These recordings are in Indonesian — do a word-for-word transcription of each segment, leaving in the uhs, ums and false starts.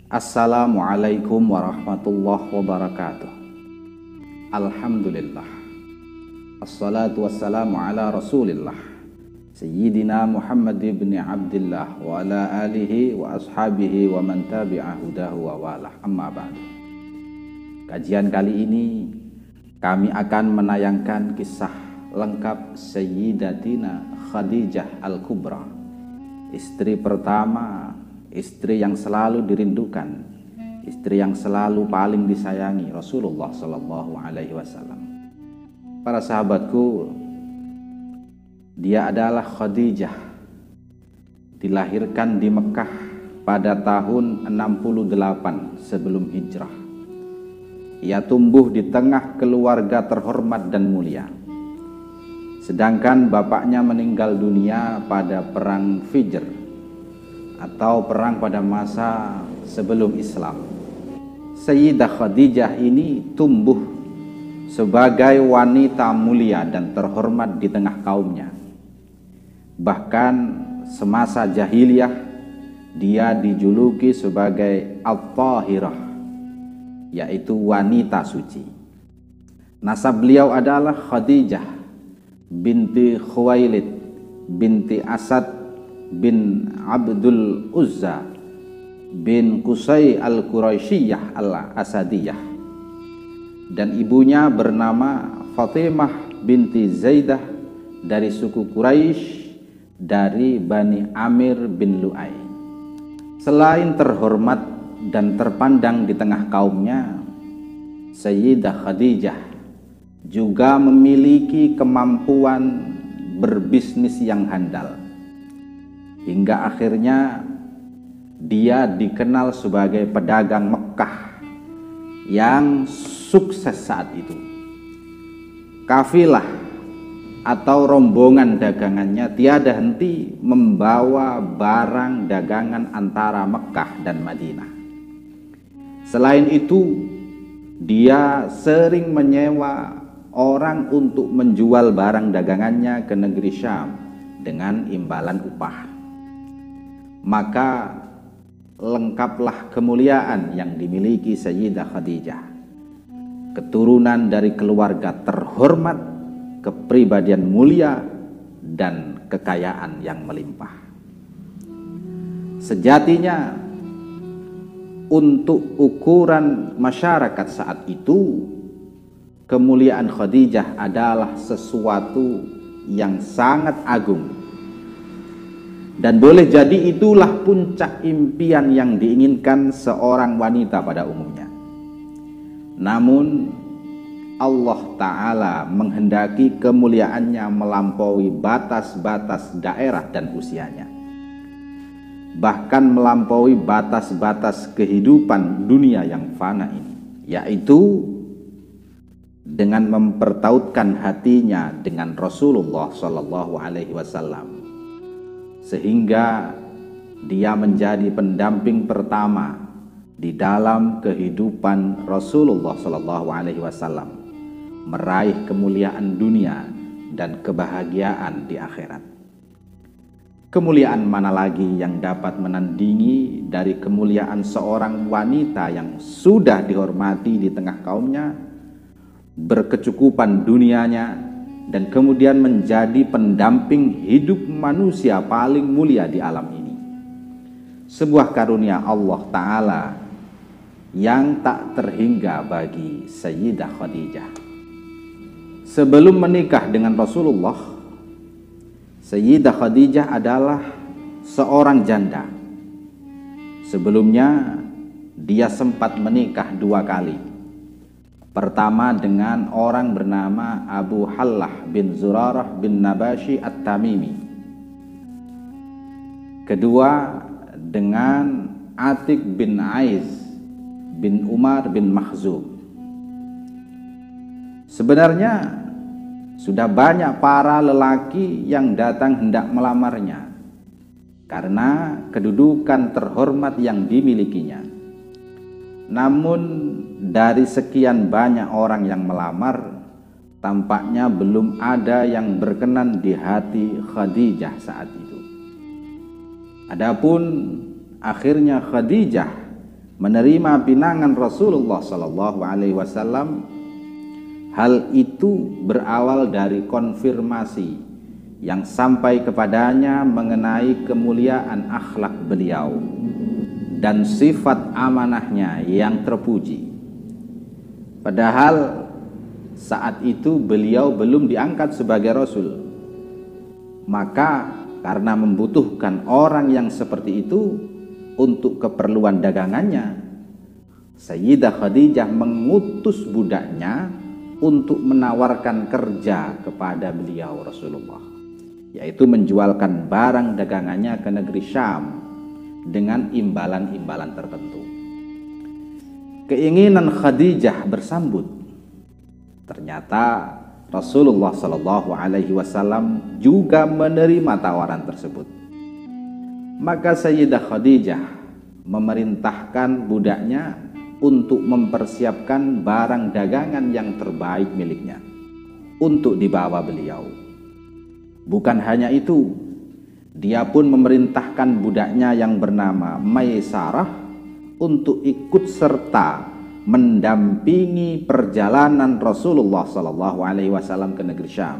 Assalamualaikum warahmatullahi wabarakatuh. Alhamdulillah. Assalatu wassalamu ala rasulillah Sayyidina Muhammad ibn Abdillah wa ala alihi wa ashabihi wa man tabi'a hudahu wa walah. Amma ba'du. Kajian kali ini kami akan menayangkan kisah lengkap Sayyidatina Khadijah Al-Kubra, istri pertama, istri yang selalu dirindukan, istri yang selalu paling disayangi Rasulullah Sallallahu Alaihi Wasallam. Para sahabatku, dia adalah Khadijah, dilahirkan di Mekah pada tahun enam puluh delapan sebelum hijrah. Ia tumbuh di tengah keluarga terhormat dan mulia, sedangkan bapaknya meninggal dunia pada perang Fijr atau perang pada masa sebelum Islam. Sayyidah Khadijah ini tumbuh sebagai wanita mulia dan terhormat di tengah kaumnya. Bahkan semasa jahiliyah dia dijuluki sebagai At-Tahirah, yaitu wanita suci. Nasab beliau adalah Khadijah binti Khuwailid binti Asad bin Abdul Uzza bin Qusay al-Quraisyiyah al-Asadiyah, dan ibunya bernama Fatimah binti Zaidah dari suku Quraisy dari Bani Amir bin Lu'ay. Selain terhormat dan terpandang di tengah kaumnya, Sayyidah Khadijah juga memiliki kemampuan berbisnis yang handal, hingga akhirnya dia dikenal sebagai pedagang Mekah yang sukses saat itu. Kafilah atau rombongan dagangannya tiada henti membawa barang dagangan antara Mekah dan Madinah. Selain itu, dia sering menyewa orang untuk menjual barang dagangannya ke negeri Syam dengan imbalan upah. Maka lengkaplah kemuliaan yang dimiliki Sayyidah Khadijah. Keturunan dari keluarga terhormat, kepribadian mulia, dan kekayaan yang melimpah. Sejatinya, untuk ukuran masyarakat saat itu, kemuliaan Khadijah adalah sesuatu yang sangat agung. Dan boleh jadi itulah puncak impian yang diinginkan seorang wanita pada umumnya. Namun Allah Ta'ala menghendaki kemuliaannya melampaui batas-batas daerah dan usianya, bahkan melampaui batas-batas kehidupan dunia yang fana ini, yaitu dengan mempertautkan hatinya dengan Rasulullah Shallallahu Alaihi Wasallam, sehingga dia menjadi pendamping pertama di dalam kehidupan Rasulullah Shallallahu Alaihi Wasallam, meraih kemuliaan dunia dan kebahagiaan di akhirat. Kemuliaan mana lagi yang dapat menandingi dari kemuliaan seorang wanita yang sudah dihormati di tengah kaumnya, berkecukupan dunianya, dan kemudian menjadi pendamping hidup manusia paling mulia di alam ini. Sebuah karunia Allah Ta'ala yang tak terhingga bagi Sayyidah Khadijah. Sebelum menikah dengan Rasulullah, Sayyidah Khadijah adalah seorang janda. Sebelumnya dia sempat menikah dua kali. Pertama dengan orang bernama Abu Hallah bin Zurarah bin Nabashi At-Tamimi. Kedua dengan Atik bin Aiz bin Umar bin Makhzum. Sebenarnya sudah banyak para lelaki yang datang hendak melamarnya karena kedudukan terhormat yang dimilikinya. Namun dari sekian banyak orang yang melamar, tampaknya belum ada yang berkenan di hati Khadijah saat itu. Adapun akhirnya Khadijah menerima pinangan Rasulullah Sallallahu Alaihi Wasallam, hal itu berawal dari konfirmasi yang sampai kepadanya mengenai kemuliaan akhlak beliau dan sifat amanahnya yang terpuji. Padahal saat itu beliau belum diangkat sebagai Rasul. Maka karena membutuhkan orang yang seperti itu untuk keperluan dagangannya, Sayyidah Khadijah mengutus budaknya untuk menawarkan kerja kepada beliau Rasulullah, yaitu menjualkan barang dagangannya ke negeri Syam dengan imbalan-imbalan tertentu. Keinginan Khadijah bersambut. Ternyata Rasulullah Shallallahu Alaihi Wasallam juga menerima tawaran tersebut. Maka Sayyidah Khadijah memerintahkan budaknya untuk mempersiapkan barang dagangan yang terbaik miliknya untuk dibawa beliau. Bukan hanya itu, dia pun memerintahkan budaknya yang bernama Maisarah untuk ikut serta mendampingi perjalanan Rasulullah Sallallahu Alaihi Wasallam ke negeri Syam.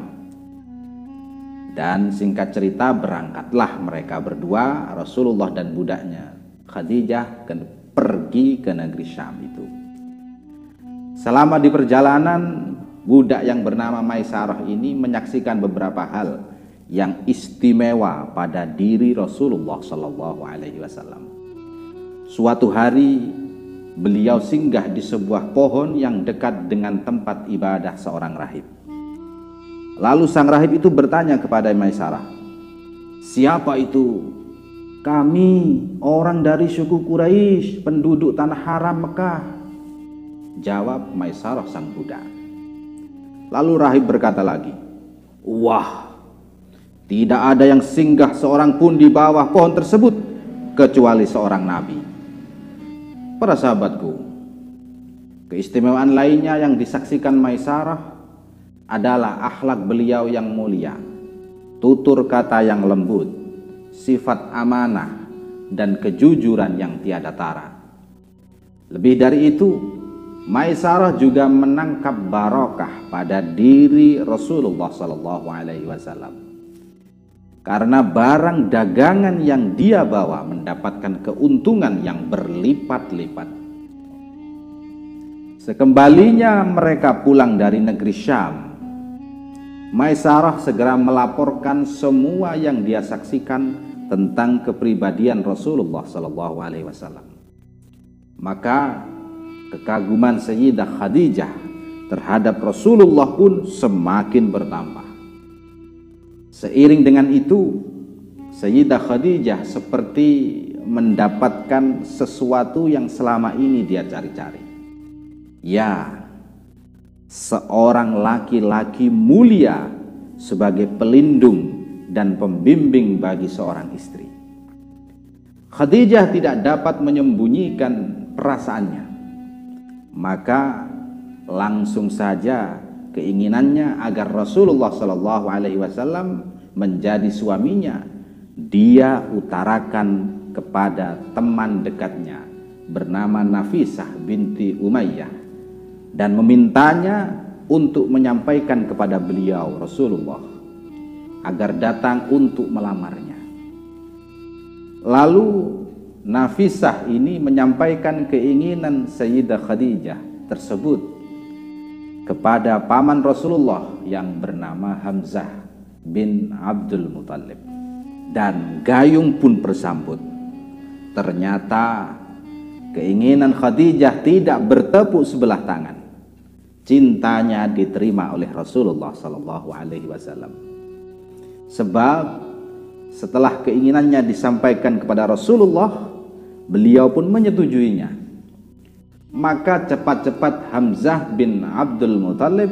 Dan singkat cerita, berangkatlah mereka berdua, Rasulullah dan budaknya Khadijah, ke, pergi ke negeri Syam itu. Selama di perjalanan, budak yang bernama Maisarah ini menyaksikan beberapa hal yang istimewa pada diri Rasulullah Sallallahu Alaihi Wasallam. Suatu hari beliau singgah di sebuah pohon yang dekat dengan tempat ibadah seorang rahib. Lalu sang rahib itu bertanya kepada Maisarah, "Siapa itu?" "Kami orang dari suku Quraisy, penduduk tanah haram Mekah," jawab Maisarah sang budak. Lalu rahib berkata lagi, "Wah, tidak ada yang singgah seorang pun di bawah pohon tersebut kecuali seorang nabi." Para sahabatku, keistimewaan lainnya yang disaksikan Maisarah adalah akhlak beliau yang mulia, tutur kata yang lembut, sifat amanah, dan kejujuran yang tiada tara. Lebih dari itu, Maisarah juga menangkap barokah pada diri Rasulullah Sallallahu Alaihi Wasallam. Karena barang dagangan yang dia bawa mendapatkan keuntungan yang berlipat-lipat. Sekembalinya mereka pulang dari negeri Syam, Maisarah segera melaporkan semua yang dia saksikan tentang kepribadian Rasulullah Sallallahu Alaihi Wasallam. Maka kekaguman Sayyidah Khadijah terhadap Rasulullah pun semakin bertambah. Seiring dengan itu, Sayyidah Khadijah seperti mendapatkan sesuatu yang selama ini dia cari-cari. Ya, seorang laki-laki mulia sebagai pelindung dan pembimbing bagi seorang istri. Khadijah tidak dapat menyembunyikan perasaannya. Maka langsung saja keinginannya agar Rasulullah Shallallahu Alaihi Wasallam menjadi suaminya, dia utarakan kepada teman dekatnya bernama Nafisah binti Umayyah dan memintanya untuk menyampaikan kepada beliau Rasulullah agar datang untuk melamarnya. Lalu Nafisah ini menyampaikan keinginan Sayyidah Khadijah tersebut kepada paman Rasulullah yang bernama Hamzah bin Abdul Muthalib, dan gayung pun bersambut. Ternyata keinginan Khadijah tidak bertepuk sebelah tangan. Cintanya diterima oleh Rasulullah Sallallahu Alaihi Wasallam. Sebab setelah keinginannya disampaikan kepada Rasulullah, beliau pun menyetujuinya. Maka cepat-cepat Hamzah bin Abdul Muthalib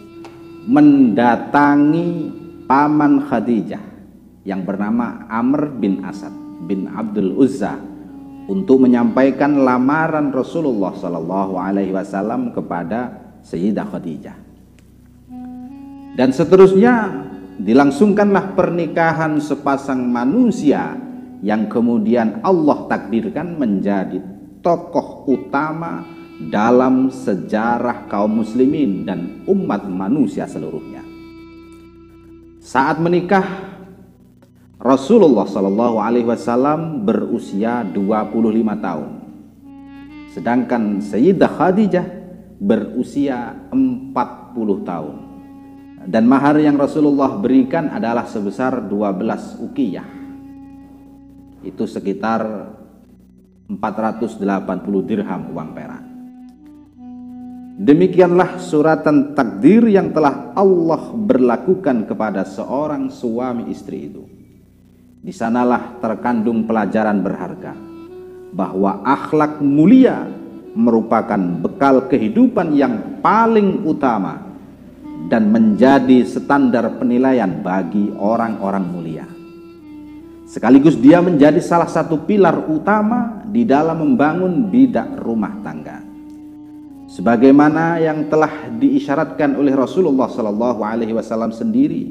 mendatangi paman Khadijah yang bernama Amr bin Asad bin Abdul Uzza untuk menyampaikan lamaran Rasulullah Sallallahu Alaihi Wasallam kepada Sayyidah Khadijah. Dan seterusnya dilangsungkanlah pernikahan sepasang manusia yang kemudian Allah takdirkan menjadi tokoh sosok utama dalam sejarah kaum muslimin dan umat manusia seluruhnya. Saat menikah, Rasulullah Shallallahu Alaihi Wasallam berusia dua puluh lima tahun, sedangkan Sayyidah Khadijah berusia empat puluh tahun, dan mahar yang Rasulullah berikan adalah sebesar dua belas uqiyah, itu sekitar empat ratus delapan puluh dirham uang perak. Demikianlah suratan takdir yang telah Allah berlakukan kepada seorang suami istri itu. Di sanalah terkandung pelajaran berharga bahwa akhlak mulia merupakan bekal kehidupan yang paling utama dan menjadi standar penilaian bagi orang-orang mulia. Sekaligus dia menjadi salah satu pilar utama di dalam membangun bidak rumah tangga. Sebagaimana yang telah diisyaratkan oleh Rasulullah Sallallahu Alaihi Wasallam sendiri,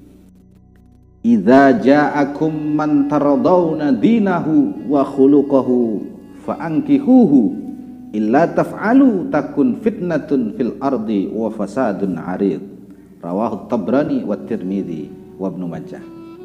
"Idza ja'akum man taradawna dinahu wa khuluquhu fa'ankihuhu illa taf'alu takun fitnatun fil ardi wa fasadun 'arid." Rawahu Tabrani wa Tirmidzi wa Ibnu Majah.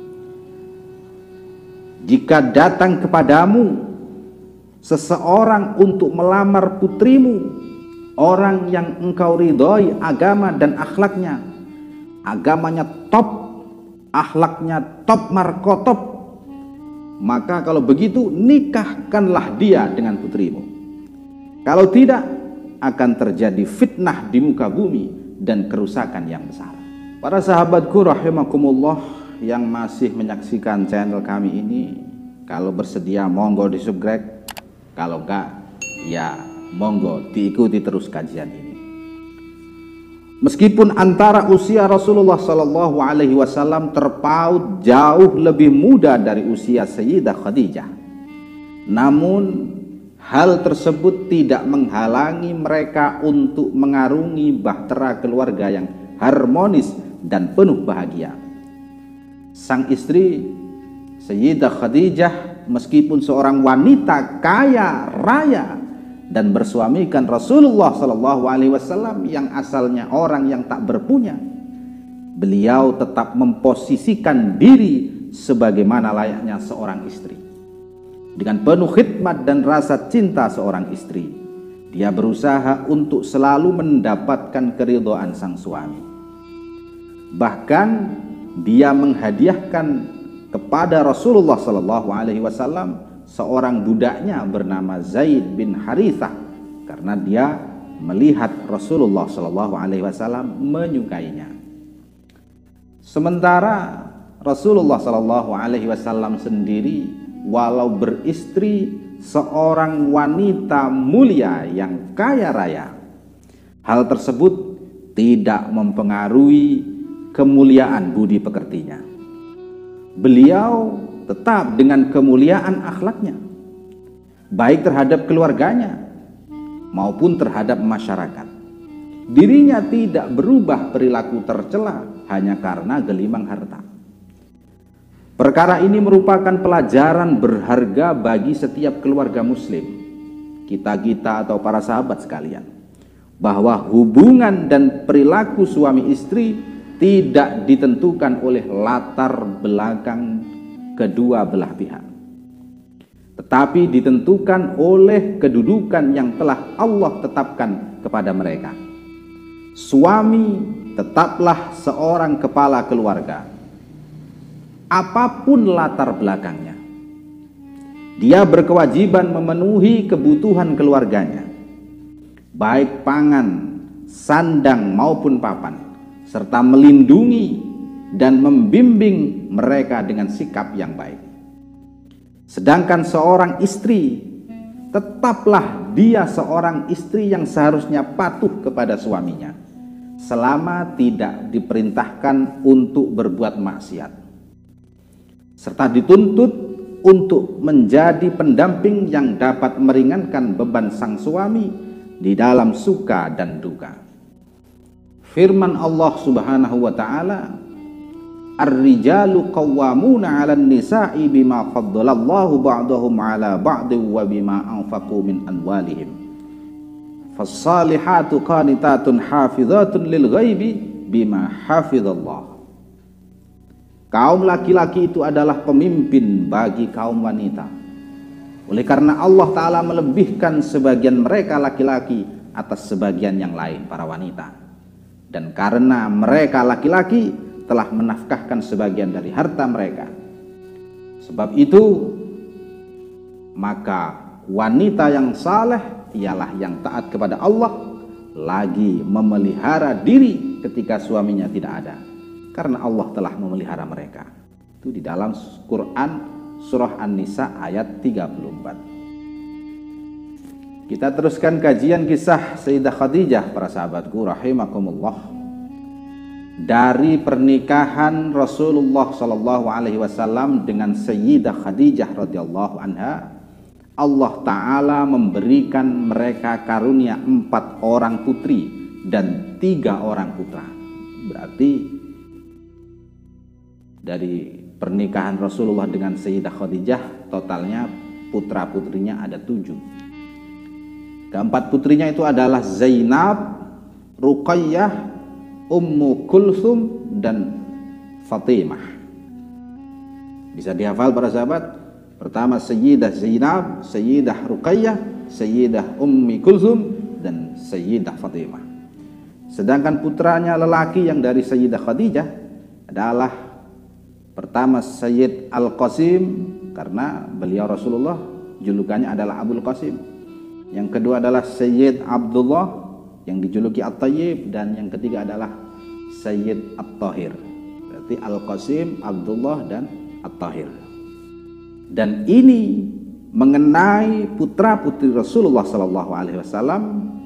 Jika datang kepadamu seseorang untuk melamar putrimu, orang yang engkau ridhoi agama dan akhlaknya, agamanya top, akhlaknya top markotop, maka kalau begitu nikahkanlah dia dengan putrimu. Kalau tidak, akan terjadi fitnah di muka bumi dan kerusakan yang besar. Para sahabatku rahimakumullah yang masih menyaksikan channel kami ini, kalau bersedia monggo di subscribe, kalau enggak ya monggo diikuti terus kajian ini. Meskipun antara usia Rasulullah Shallallahu Alaihi Wasallam terpaut jauh lebih muda dari usia Sayyidah Khadijah, namun hal tersebut tidak menghalangi mereka untuk mengarungi bahtera keluarga yang harmonis dan penuh bahagia. Sang istri Sayyidah Khadijah meskipun seorang wanita kaya raya dan bersuamikan Rasulullah Shallallahu Alaihi Wasallam yang asalnya orang yang tak berpunya, beliau tetap memposisikan diri sebagaimana layaknya seorang istri. Dengan penuh khidmat dan rasa cinta seorang istri, dia berusaha untuk selalu mendapatkan keridhaan sang suami. Bahkan dia menghadiahkan kepada Rasulullah Shallallahu Alaihi Wasallam seorang budaknya bernama Zaid bin Harithah, karena dia melihat Rasulullah Shallallahu Alaihi Wasallam menyukainya. Sementara Rasulullah Shallallahu Alaihi Wasallam sendiri, walau beristri seorang wanita mulia yang kaya raya, hal tersebut tidak mempengaruhi kemuliaan budi pekertinya. Beliau tetap dengan kemuliaan akhlaknya, baik terhadap keluarganya maupun terhadap masyarakat. Dirinya tidak berubah perilaku tercela hanya karena gelimang harta. Perkara ini merupakan pelajaran berharga bagi setiap keluarga muslim, kita-kita atau para sahabat sekalian, bahwa hubungan dan perilaku suami istri tidak ditentukan oleh latar belakang kedua belah pihak, tetapi ditentukan oleh kedudukan yang telah Allah tetapkan kepada mereka. Suami tetaplah seorang kepala keluarga, apapun latar belakangnya. Dia berkewajiban memenuhi kebutuhan keluarganya, baik pangan, sandang maupun papan, serta melindungi dan membimbing mereka dengan sikap yang baik. Sedangkan seorang istri, tetaplah dia seorang istri yang seharusnya patuh kepada suaminya selama tidak diperintahkan untuk berbuat maksiat, serta dituntut untuk menjadi pendamping yang dapat meringankan beban sang suami di dalam suka dan duka. Firman Allah Subhanahu wa taala, Ar-rijalu qawwamuna 'alan nisa'i bima faddalallahu ba'dahum 'ala ba'din wa bima anfaqu min amwalihim. Fas-salihatu qanitatun hafizatun lil ghaibi bima hafizallah. Kaum laki-laki itu adalah pemimpin bagi kaum wanita. Oleh karena Allah Ta'ala melebihkan sebagian mereka laki-laki atas sebagian yang lain, para wanita. Dan karena mereka laki-laki telah menafkahkan sebagian dari harta mereka, sebab itu maka wanita yang saleh ialah yang taat kepada Allah, lagi memelihara diri ketika suaminya tidak ada, karena Allah telah memelihara mereka. Itu di dalam Quran surah An-Nisa ayat tiga puluh empat. Kita teruskan kajian kisah Sayyidah Khadijah, para sahabatku rahimakumullah. Dari pernikahan Rasulullah Shallallahu Alaihi Wasallam dengan Sayyidah Khadijah radhiyallahu anha, Allah Ta'ala memberikan mereka karunia empat orang putri dan tiga orang putra. Berarti dari pernikahan Rasulullah dengan Sayyidah Khadijah, totalnya putra putrinya ada tujuh. Keempat putrinya itu adalah Zainab, Ruqayyah, Ummu Kulsum, dan Fatimah. Bisa dihafal para sahabat? Pertama Sayyidah Zainab, Sayyidah Ruqayyah, Sayyidah Ummi Kulsum, dan Sayyidah Fatimah. Sedangkan putranya lelaki yang dari Sayyidah Khadijah adalah pertama Sayyid Al-Qasim, karena beliau Rasulullah julukannya adalah Abul Qasim. Yang kedua adalah Sayyid Abdullah yang dijuluki At-Tayyib, dan yang ketiga adalah Sayyid At-Tahir. Berarti Al-Qasim, Abdullah, dan At-Tahir. Dan ini mengenai putra-putri Rasulullah Sallallahu Alaihi Wasallam,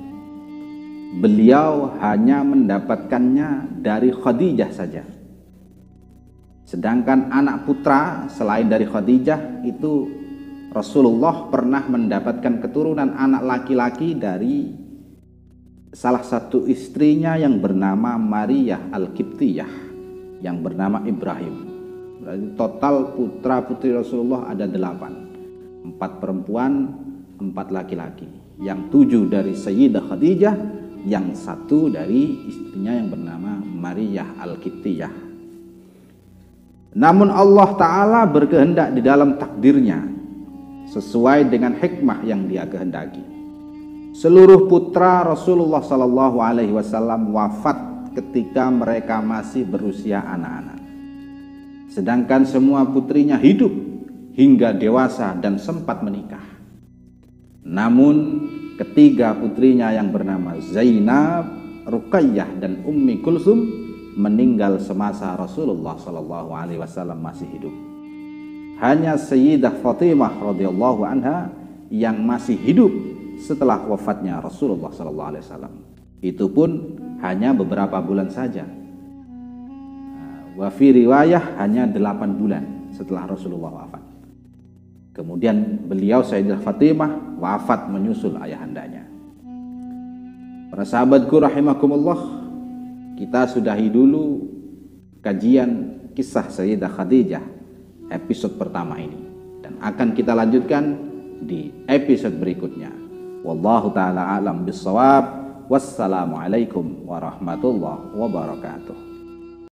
beliau hanya mendapatkannya dari Khadijah saja. Sedangkan anak putra selain dari Khadijah itu Rasulullah pernah mendapatkan keturunan anak laki-laki dari salah satu istrinya yang bernama Maria Al-Qibtiyah, yang bernama Ibrahim. Berarti total putra putri Rasulullah ada delapan, empat perempuan, empat laki-laki. Yang tujuh dari Sayyidah Khadijah, yang satu dari istrinya yang bernama Maria Al-Qibtiyah. Namun Allah Ta'ala berkehendak di dalam takdirnya sesuai dengan hikmah yang Dia kehendaki. Seluruh putra Rasulullah Sallallahu Alaihi Wasallam wafat ketika mereka masih berusia anak-anak. Sedangkan semua putrinya hidup hingga dewasa dan sempat menikah. Namun ketiga putrinya yang bernama Zainab, Ruqayyah, dan Ummi Kulsum meninggal semasa Rasulullah Sallallahu Alaihi Wasallam masih hidup. Hanya Sayyidah Fatimah radhiyallahu anha yang masih hidup setelah wafatnya Rasulullah Sallallahu Alaihi Wasallam. Itu pun hanya beberapa bulan saja. Wa fi riwayah hanya delapan bulan setelah Rasulullah wafat. Kemudian beliau Sayyidah Fatimah wafat menyusul ayahandanya. Para sahabatku rahimakumullah, kita sudahi dulu kajian kisah Sayyidah Khadijah episode pertama ini, dan akan kita lanjutkan di episode berikutnya. Wallahu ta'ala alam bissawab. Wassalamualaikum warahmatullahi wabarakatuh.